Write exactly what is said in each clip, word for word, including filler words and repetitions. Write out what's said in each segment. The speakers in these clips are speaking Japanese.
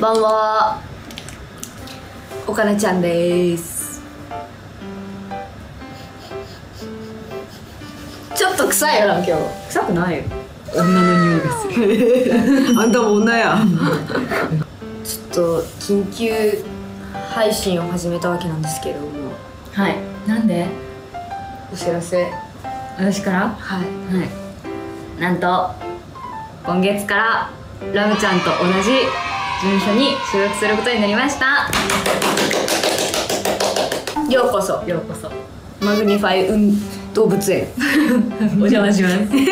ばんは、おかなちゃんです。ちょっと臭いよな今日。 臭くないよ。女の匂いがする。 あんたも女や。ちょっと緊急配信を始めたわけなんですけれども。 はい。なんで？ お知らせ。 私から？ はい。 はい。なんと今月からラムちゃんと同じ事務所に所属することになりました。 ようこそ。 ようこそ。 マグニファイ運動物園。 お邪魔します。ウキ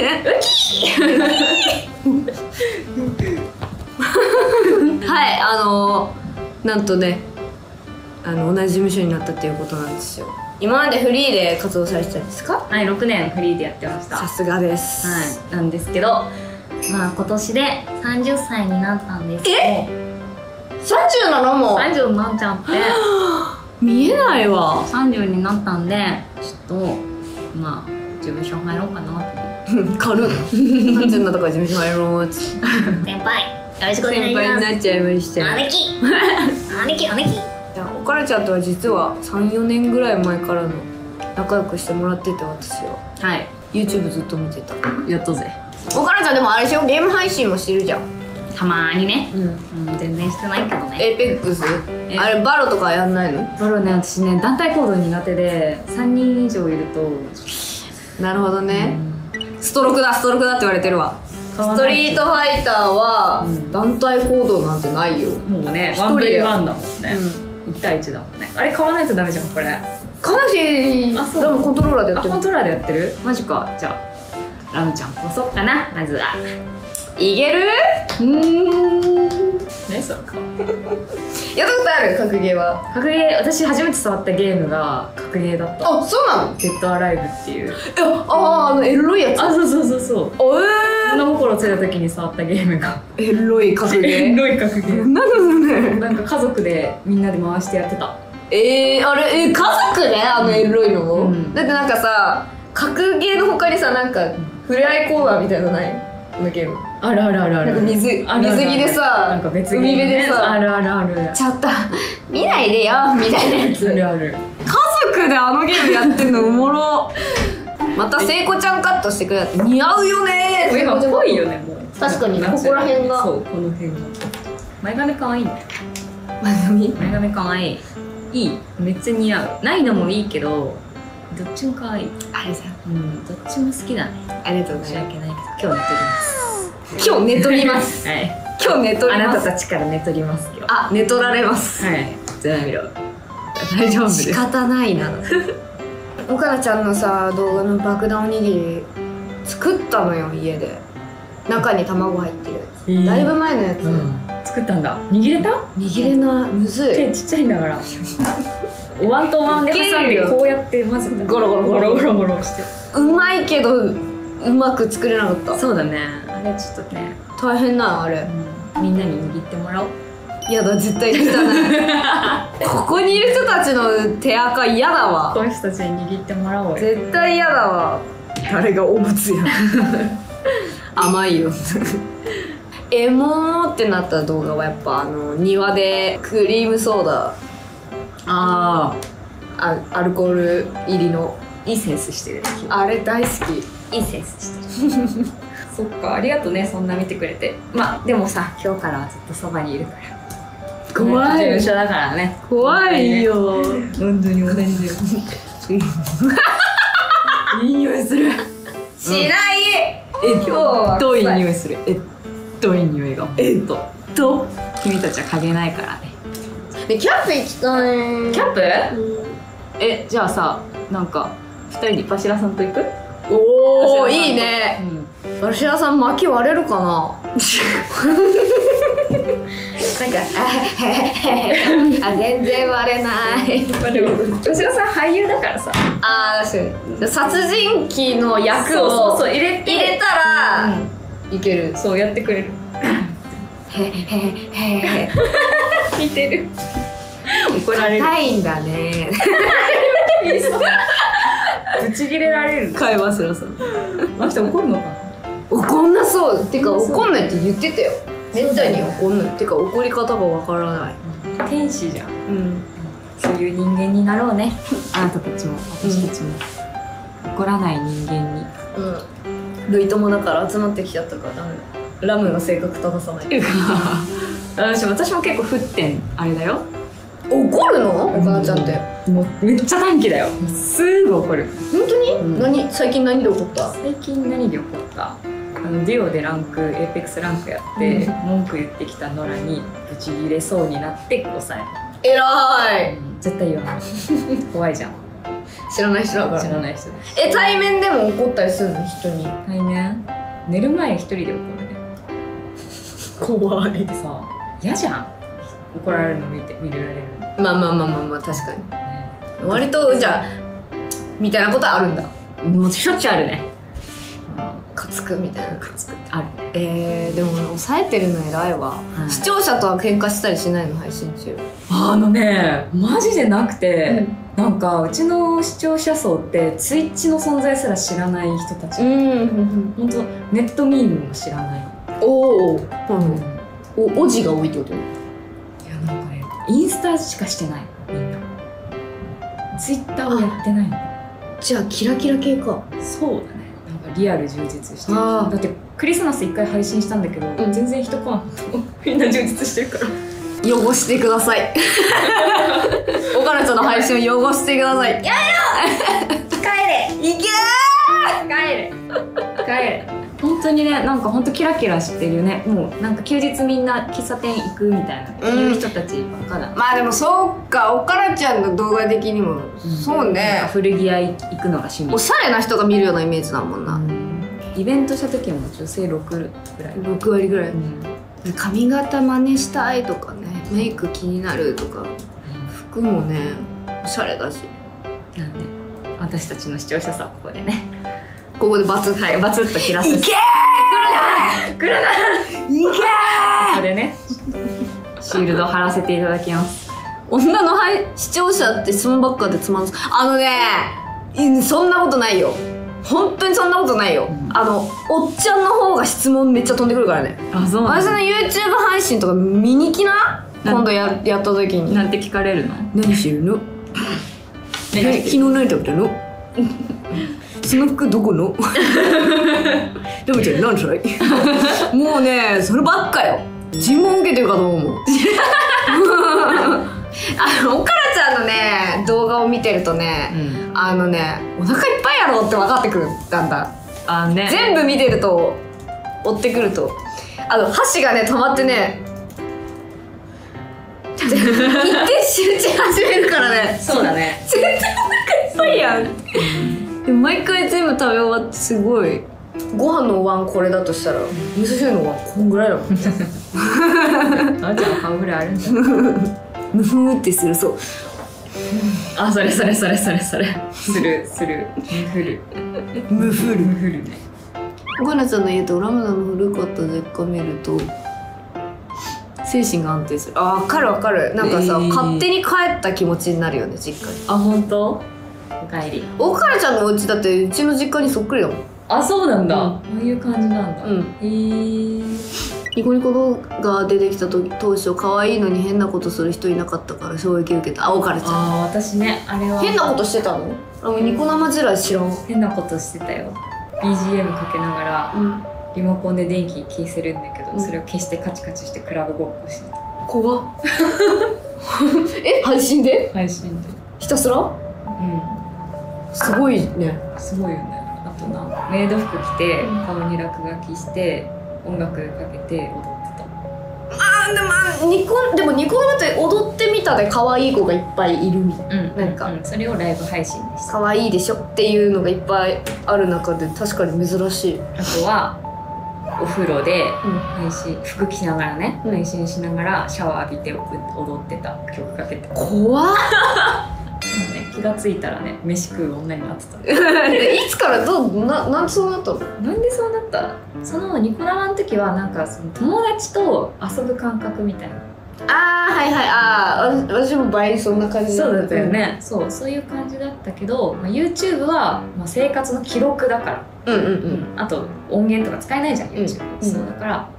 はい、あのー、なんとね、あの同じ事務所になったっていうことなんですよ。今までフリーで活動されてたんですか？ はい、ろくねんフリーでやってました。 さすがです。 はい、なんですけど、まあ今年でさんじゅっさいになったんですけど。 え？さんじゅうなのもう？ さんじゅうになっちゃって。 見えないわ。 さんじゅうになったんで、ちょっとまあ事務所入ろうかなって。 軽っ。さんじゅうになったから事務所入ろうっつって。 先輩、よろしくお願いします。 先輩になっちゃいました。 姉貴姉貴姉貴。 おかなちゃんとは実はさん、よねんぐらい前からの仲良くしてもらってて、私は。 はい。 YouTube ずっと見てた。 やっとぜ。 おかなちゃんでもあれでしょ、ゲーム配信もしてるじゃん。 たまーにね。 うん。 うん、全然してないけどね。 エーペックス？あれバロとかやんないの？ バロね、私ね、団体行動苦手でさんにん以上いると。 なるほどね。ストロークだ、ストロークだって言われてるわ。ストリートファイターは団体行動なんてないよ。 もうね、ワンブリワンだもんね。いちたいいちだもんね。あれ買わないとダメじゃん、これ。 買わなし。あ、そう。でもコントローラーでやってる。 コントローラーでやってる？マジか。じゃあラムちゃんこそっかな、まずは。 いける？ うーん。何それか。 やったことある？格ゲーは。 格ゲー、私初めて触ったゲームが格ゲーだった。 あ、そうなの？ デッドアライブっていう。 ああ、あのエロいやつ。 あ、そうそうそうそう。 おえー。 物心ついた時に触ったゲームが。 エロい格ゲー。 エロい格ゲー。 なんだそれ。 なんか家族でみんなで回してやってた。 えー、あれ、えー、家族ね、あのエロいのも、うん、だってなんかさ、格ゲーの他にさ、なんか触れ合いコーナーみたいなのない？このゲームあるあるあるある。 なんか水、水着でさ、 なんか別海辺でさ、 あるあるある。 ちょっと見ないでよみたいなやつ。 あるある。 家族であのゲームやってんのおもろ。また聖子ちゃんカットしてくれって似合うよね。 今っぽいよね、もう。 確かにここら辺が。 そう、この辺が。前髪可愛いんだよ。 前髪？ 前髪可愛い。いい、めっちゃ似合う。ないのもいいけど、どっちも可愛い。 あれじゃん。 うん、どっちも好きだね。 ありがとうご申しざいます。 訳ないけど、今日寝取ります。 今日寝取ります。 はい。 今日寝取ります。 あなたたちから寝取ります今日。 あ、寝取られます。 はい。じゃあ見ろ。大丈夫です。 仕方ないな。おかなちゃんのさ、動画の爆弾おにぎり作ったのよ、家で。中に卵入ってるやつ。えー、だいぶ前のやつ。うん、 作ったんだ。握れた？ 握れない。むずい。 手ちっちゃいんだから。お椀とお椀で挟んでこうやって混ぜてゴロゴロゴロゴロゴロして。うまいけどうまく作れなかった。 そうだね。あれちょっとね大変なあれ、 うん。みんなに握ってもらおう。 やだ、絶対汚い。ここにいる人たちの手垢嫌だわ。 この人たちに握ってもらおうよ。 絶対嫌だわ。誰がお物や。甘いよ。エモーってなった動画はやっぱあの庭でクリームソーダ、 ああ、アルコール入りのいいセンスしてる。 あれ大好き。いいセンスしてる。そっか、ありがとね、そんな見てくれて。まあでもさ、今日からはずっとそばにいるから。 怖い。 事務所だからね。 怖いよ。 本当に同じだよ。 いい匂いする。しない。えっとどういい匂いする。えっといい匂いが。 えっとと君たちは嗅げないからね。 でキャンプ行きたい。 キャンプ？え、じゃあさ、なんかふたりでパシラさんと行く？ おお、いいね。パシラさん薪割れるかな。なんかあ全然割れない。 パシラさん俳優だからさ。 ああ、確かに殺人鬼の役をそうそう入れ入れたらいける。 そうやってくれる。 へへへへ。 似てる。怒られる。 硬いんだね。 ぶち切れられる。 会話すらさ。 あの人怒るのかな。 怒んなそう。てか怒んないって言ってたよ。 めったに怒んないてか怒り方がわからない。 天使じゃん。 うん、 そういう人間になろうね。あなたたちも私たちも、うん、怒らない人間に。 うん。ルイ友だから集まってきちゃったからダメだ。ラムが性格正さない。 私私も結構沸点あれだよ。 怒るの？お母ちゃんって。 もうめっちゃ短気だよ。すぐ怒る。 本当に？うん、何？最近何で怒った？ 最近何で怒った？あのデュオでランク、エーペックスランクやって、うん、文句言ってきたノラにブチギレそうになって抑える。 えらい、 うん、絶対言わない。怖いじゃん。 知らない人だから。 知らない人です。 え、対面でも怒ったりするの？人に。 対面？寝る前一人で怒るね。 怖いさ、嫌じゃん。怒られるの見て見られるの。 まあまあまあまあまあ確かに、ね、割とじゃあみたいなことあるんだ。 もうしょっちゅうあるね。 カツくみたいな。 カツくってある。 えー、でも抑えてるの偉いわ、はい、視聴者とは喧嘩したりしないの？配信中。 あのねマジでなくて、うん、なんかうちの視聴者層ってツイッチの存在すら知らない人たち。うん本当ネットミームも知らない。 おお、うん、おおじが多いってこと？ いやなんかねインスタしかしてないみんな。ツイッターをやってないの。 じゃあキラキラ系か。 そうだね。なんかリアル充実してる。だってクリスマス一回配信したんだけど、うん、全然人来なかった。みんな充実してるから。 汚してください。岡野ちゃんの配信を汚してください。やめろ。帰れ。いけー。 帰れ。帰れ。本当にね、なんか本当キラキラしてるね。もうなんか休日みんな喫茶店行くみたいな、うん、いう人たちばっかだ。 まあでもそうか、おからちゃんの動画的にも、うん、そうね。 古着屋行くのが趣味。 おしゃれな人が見るようなイメージだもんな。うん、 イベントした時も女性ろくぐらい。 ろく割ぐらい。うん、髪型真似したいとかね、メイク気になるとか、うん、服もねおしゃれだし。 なんで私たちの視聴者さんここでね。 ここでバツッ、 はい、バツッと切らせて。 いけー！来るな！いけー！ これね、シールド貼らせていただきます。 女の視聴者って質問ばっかでつまんない。あのね、そんなことないよ。本当にそんなことないよ。うん、あのおっちゃんの方が質問めっちゃ飛んでくるからね。 あ、そうなんだ。 私の YouTube 配信とか見に来な。今度 や, やった時に。 なんて聞かれるの？ 何してるの？昨日何食べたの？その服どこの？でもちゃん何歳？もうねそればっかよ。尋問受けてるかと思う。あのおからちゃんのね動画を見てるとね、うん、あのねお腹いっぱいやろうって分かってくるだんだん。あ、ね、全部見てると追ってくるとあの箸がね止まってね一定集中始めるからね。 そうだね。 絶対お腹いっぱいやん。でも毎回全部食べ終わってすごいご飯のお椀これだとしたら味噌汁のお椀こんぐらいだもん。 あんちゃんの半ぐらいあるんだ。 ムフーってする。そう。 あ、それそれそれそれそれするするムフルムフルムフルね。 おかなちゃんの家とラムダの古かった実家見ると精神が安定する。あ、分かる分かる。なんかさ、えー、勝手に帰った気持ちになるよね実家に。 あ、本当？お帰り。 おからちゃんのお家だってうちの実家にそっくりだもん。 あ、そうなんだ。うん、ああいう感じなんだ。 うん、へー。ニコニコ動画出てきた時当初可愛いのに変なことする人いなかったから衝撃受けた。あ、おからちゃん。 あ、私ね、あれは変なことしてたの？あ、ニコ生地雷知らん。 変なことしてたよ。 ビージーエム かけながら、うん、リモコンで電気消せるんだけど、うん、それを消してカチカチしてクラブごっこしてた。 怖っ。え、配信で？ 配信でひたすら？うん、すごいね。 すごいよね。あとな、メイド服着て顔に落書きして音楽かけて踊ってた。 あー、でもあニコでもニコ生って踊ってみたで可愛い子がいっぱいいるみたいな、うん、なんか、うん、 それをライブ配信でした。 可愛いでしょっていうのがいっぱいある中で確かに珍しい。 あとはお風呂で配信、うん、服着ながらね、うん、配信しながらシャワー浴びて踊ってた。曲かけて。 怖っ。 ね、気がついたらね、飯食う女になってた。 いつからどうな、なんでそうなったの？ なんでそうなった？そのニコ生の時はなんかその友達と遊ぶ感覚みたいな。 あー、はいはい。あー、私も倍そんな感じだった。 そうだったよね。そう、そういう感じだったけど、まあ、YouTube は、まあ、生活の記録だから。うんうんうん。あと音源とか使えないじゃん YouTube、うん、そうだから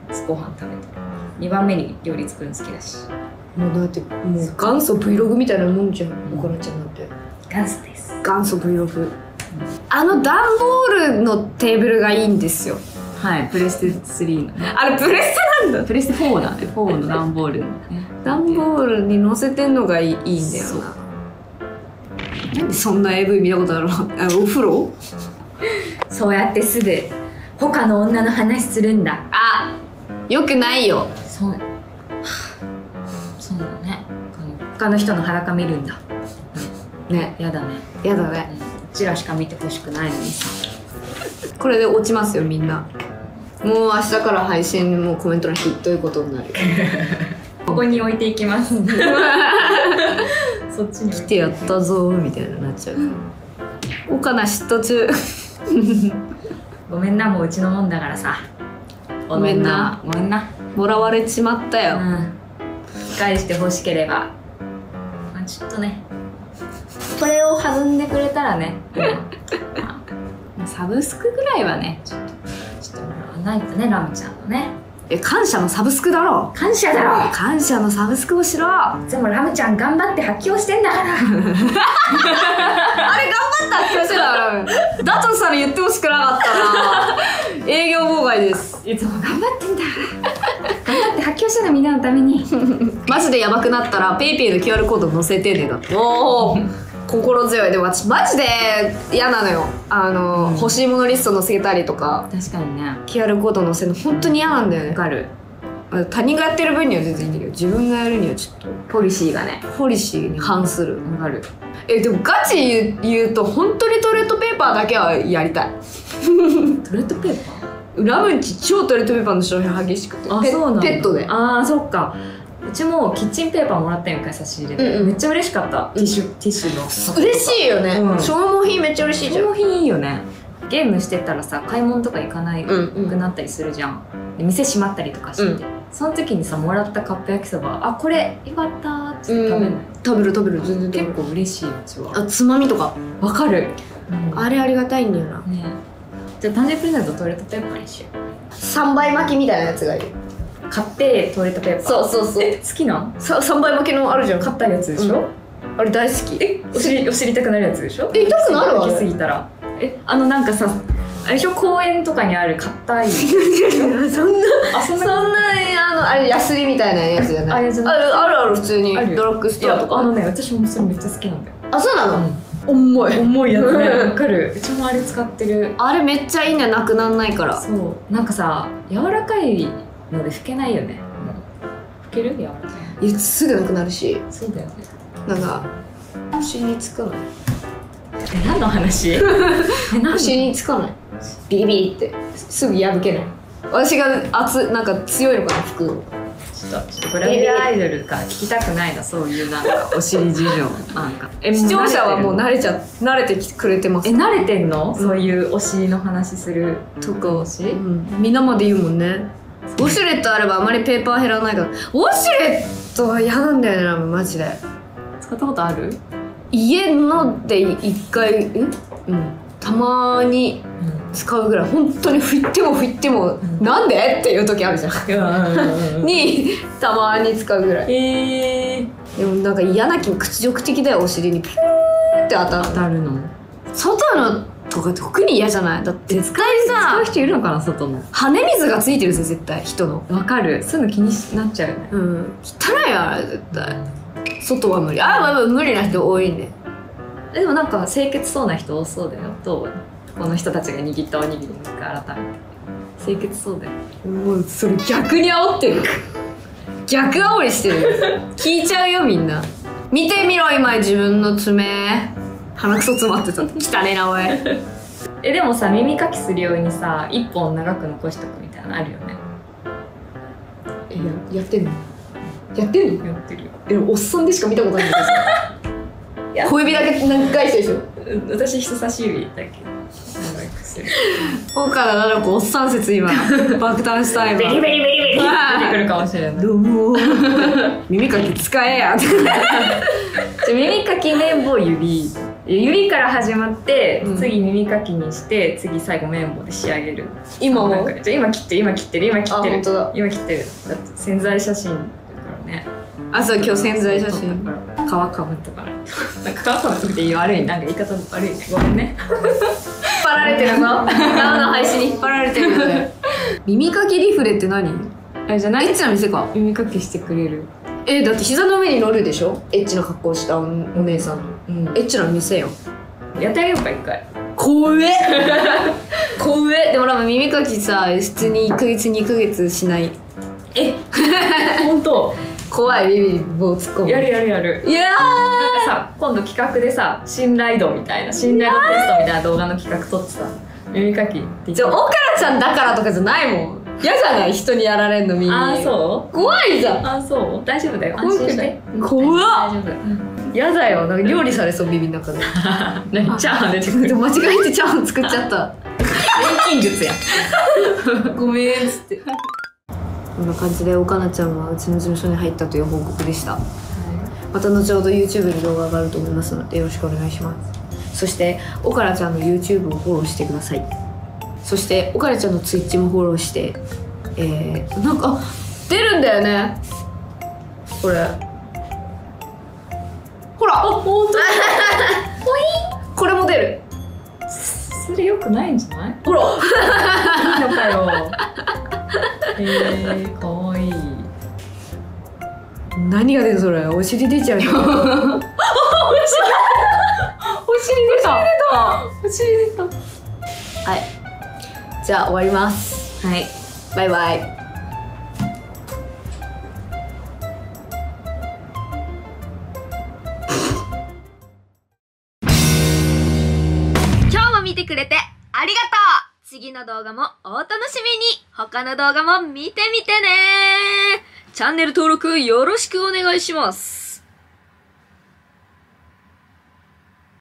ご飯食べて、にばんめに料理作るの好きだし。 もうだってもう元祖 Vlog みたいなもんじゃん、おからちゃんなんて。 元祖です。 元祖 Vlog、うん、あの段ボールのテーブルがいいんですよ。 はい、プレステスリーのね。 あれプレステなんだ。 プレステフォーなんで、フォーの段ボールのね。 段ボールに乗せてんのがいい、いいんだよな。なんでそんな エーブイ 見たことあるの？あ、お風呂？ そうやってすぐ他の女の話するんだ。 あ、よくないよ。 そう。そうだね。他の人の裸見るんだ。ね、やだね。 やだね。 うちらしか見てほしくないのにさ。 これで落ちますよみんな。もう明日から配信もコメント欄ひどいことになる。 ここに置いていきます。そっちに来てやったぞみたいになっちゃう。おかな嫉妬中。 ごめんな、もううちのもんだからさ。 ごめんな。 ごめんな。 もらわれちまったよ。 うん。返してほしければ。まあ、ちょっとね。これを弾んでくれたらね。サブスクぐらいはね、ちょっと、ちょっともらわないとね、ラムちゃんのね。 え、感謝のサブスクだろ。 感謝だろ。 感謝のサブスクをしろ。 でもラムちゃん頑張って発狂してんだから。あれ頑張った発狂してたからだとしたら言ってほしくなかったな。営業妨害です。 いつも頑張ってんだから頑張って発狂してるみんなのために。 マジでヤバくなったら ペイペイ の キューアール コード載せてねだって。おお心強い。でも私マジで嫌なのよ。あの、うん、欲しいものリスト載せたりとか。 確かにね。 キューアール コード載せるの本当に嫌なんだよね。 わかる。 他人がやってる分には全然いいんだけど、自分がやるにはちょっとポリシーがね、 ポリシーに反する。 わかる。 え、でもガチ言う、言うと本当にトイレットペーパーだけはやりたい。 トイレットペーパーラムンチ超トイレットペーパーの消費激しくて。 あ、そうなんだ。 ペットで。 ああ、そっか。うちもキッチンペーパーもらったよ、一回差し入れで、うんうん、めっちゃ嬉しかった。ティッシュ、ティッシュの嬉しいよね、うん、消耗品めっちゃ嬉しいじゃん。 消耗品いいよね。ゲームしてたらさ、買い物とか行かないくなったりするじゃん、うんうん、で店閉まったりとかして、うん、その時にさ、もらったカップ焼きそば、あ、これよかったーって食べる、うん、 食べる食べる全然結構嬉しい。うちはあ、つまみとかわかる、 うん、あれありがたいんだよな、 ね、じゃあ誕生日プレゼントトイレットペーパーにしよう。 さんばい巻きみたいなやつがいる。 買ってトイレットペーパー。そうそうそう。え、好きなん？ ささんばい巻きのあるじゃん。 買ったやつでしょ、うん、あれ大好き。え、お尻お尻痛くなるやつでしょ。 え、痛くなるわ。 行き過ぎたら。え、あのなんかさ、あれでしょ、公園とかにある硬い。そんなあ、そんなそんなあのあれヤスリみたいなやつじゃない。あるあるある普通にドラッグストアとか。 あのね、私もそれめっちゃ好きなんだよ。 あ、そうなの？ うん、重い重いやつね。わかる。うちもあれ使ってる。 あれめっちゃいいね、なくなんないから。 そう、なんかさ、柔らかいので拭けないよね。拭ける？柔らかい。 いや、すぐなくなるし。 そうだよね。 なんか腰につかない。 え、何の話？え、 腰につかない。ビリビリってすぐ破けない。私が熱なんか強いのかな、服。 ちょっとちょっとグラビアアイドルか聞きたくないな、そういうなんかお尻事情なんか。え、 視聴者はもう慣れちゃ慣れてきてくれてます。 え、慣れてんの？そういうお尻の話するとか、うん、みんなまで言うもんね。ウォシュレットあればあまりペーパー減らないから。ウォシュレットは嫌なんだよね、マジで。 使ったことある？ 家ので一回、うん、たまに使うぐらい。本当に拭いても拭いても、うん、なんでっていう時あるじゃん。にたまに使うぐらい。 へえ。 でもなんか嫌な気、屈辱的だよ、お尻にピューって当たる。 当たるの？ 外のとか特に嫌じゃない？だって絶対さ、 使う人いるのかな、外の。 跳ね水がついてるぜ絶対、人の。 わかる。そういうの気になっちゃうよね。 うん、汚いよあれ絶対。外は無理。あ、まあ無理な人多いね。 でもなんか清潔そうな人多そうだよ。どう？この人たちが握ったおにぎりに改めて清潔そうだよ。 もうそれ逆に煽ってる。逆煽りしてる。聞いちゃうよみんな。見てみろ今自分の爪。鼻くそ詰まってた。汚ねえなおい。 え、でもさ、耳かきするようにさ、一本長く残しとくみたいなのあるよね。 え、や、やってんの？やってんの？ やってるよ。 でもおっさんでしか見たことないんですよ。小指だけ何回してでしょ。 私人差し指だけ長くする。 岡田奈々子おっさん説今爆誕した今。 ベリベリベリベリ出てくるかもしれない。 どうも耳かき使えや。 耳かき綿棒指ゆりから始まって、 うん次耳かきにして次最後綿棒で仕上げる。 今もなんかじゃあ今切ってる今切ってる今切ってるあ本当だ今切ってる。だって宣材写真だからね。 あ、そう、今日宣材写真。 皮かぶったから。なんか皮かぶってて悪い、なんか言い方悪い。ごめんね。 引っ張られてるぞ。生の配信に引っ張られてるよね。耳かきリフレって何？ あれじゃない？ エッチな店か。 耳かきしてくれる。 え、だって膝の上に乗るでしょ？エッチな格好したおお姉さん。 うん。 エッチな店よ。 やってあげようか一回。 怖え。怖え。でもなんか耳かきさ、普通にいっかげつにかげつしない。 え？本当？ 怖い、ビビリ棒突っ込む。 やるやるやる。 いやー。 なんかさ、今度企画でさ、信頼度みたいな、信頼度テストみたいな動画の企画撮ってさ、耳かきってじゃあ、岡田ちゃんだからとかじゃないもん。嫌じゃない？人にやられんの耳。 あーそう？ 怖いじゃん。 あーそう？大丈夫だよ。 怖くて安心して。 怖っ。 大丈夫。 嫌だよ。なんか料理されそう、ビビの中で。 何チャーハン出てくる。 でも間違えてチャーハン作っちゃった。 錬金術や。 ごめんっつって。こんな感じで岡菜ちゃんはうちの事務所に入ったという報告でした。また後ほど YouTube に動画上がると思いますのでよろしくお願いします。そして岡菜ちゃんの YouTube をフォローしてください。そして岡菜ちゃんの Twitch もフォローして、えー、なんか出るんだよねこれ。ほら、あ、ほんとだ。ポイン。これも出る。 それ良くないんじゃない？ ほら。 いいのかよ。えー、かわいい。 何が出るそれ？お尻出ちゃうよ。お尻。 お尻出た。お尻出た。 はい。じゃあ終わります。 はい。 バイバイ。 今日も見てくれてありがとう。次の動画もお楽しみに。他の動画も見てみてね。チャンネル登録よろしくお願いします。